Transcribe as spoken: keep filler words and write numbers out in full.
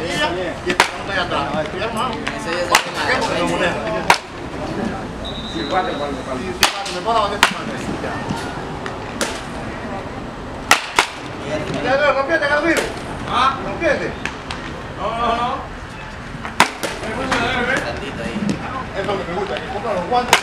silla y este no está allá atrás. ¿Ya, hermano? ¿Qué? Porque lo molesta. Sí, sí, cuatro, me pongo la bandeja de madre. Ya. ¿Ya lo rompiste, Carlos? ¿Ah? ¿Rompiste? No, no, no. Es lo que me gusta, que compra los guantes.